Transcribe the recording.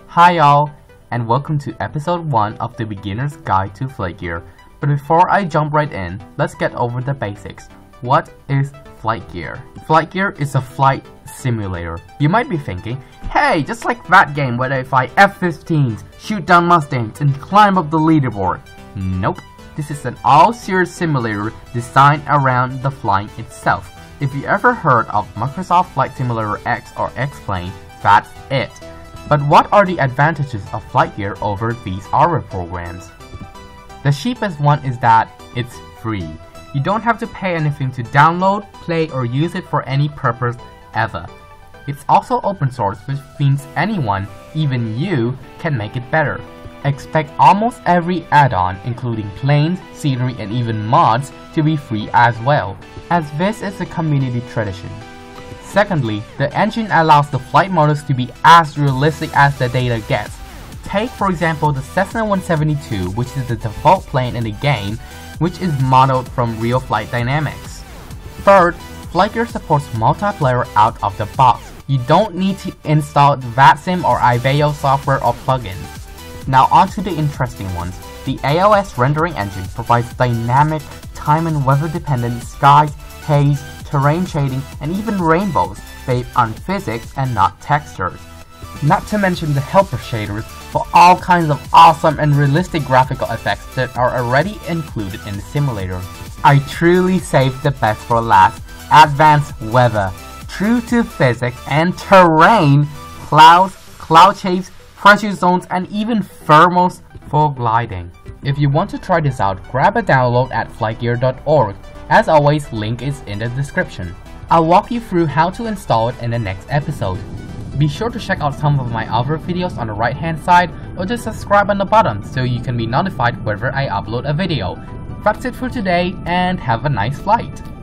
Hi y'all, and welcome to episode 1 of the beginner's guide to FlightGear. But before I jump right in, let's get over the basics. What is FlightGear? FlightGear is a flight simulator. You might be thinking, hey, just like that game where they fly F-15s, shoot down Mustangs, and climb up the leaderboard. Nope, this is an all-series simulator designed around the flying itself. If you ever heard of Microsoft Flight Simulator X or X-Plane, that's it. But what are the advantages of FlightGear over these other programs? The cheapest one is that it's free. You don't have to pay anything to download, play, or use it for any purpose ever. It's also open source, which means anyone, even you, can make it better. Expect almost every add-on, including planes, scenery, and even mods, to be free as well, as this is a community tradition. Secondly, the engine allows the flight models to be as realistic as the data gets. Take for example the Cessna 172, which is the default plane in the game, which is modeled from real flight dynamics. Third, FlightGear supports multiplayer out of the box. You don't need to install VATSIM or IVEO software or plugins. Now onto the interesting ones. The AOS rendering engine provides dynamic, time and weather dependent skies, haze, terrain shading, and even rainbows based on physics and not textures. Not to mention the helper shaders for all kinds of awesome and realistic graphical effects that are already included in the simulator. I truly saved the best for last. Advanced weather, true to physics and terrain, clouds, cloud shapes, pressure zones, and even thermals for gliding. If you want to try this out, grab a download at FlightGear.org. As always, link is in the description. I'll walk you through how to install it in the next episode. Be sure to check out some of my other videos on the right hand side, or just subscribe on the bottom so you can be notified whenever I upload a video. That's it for today, and have a nice flight!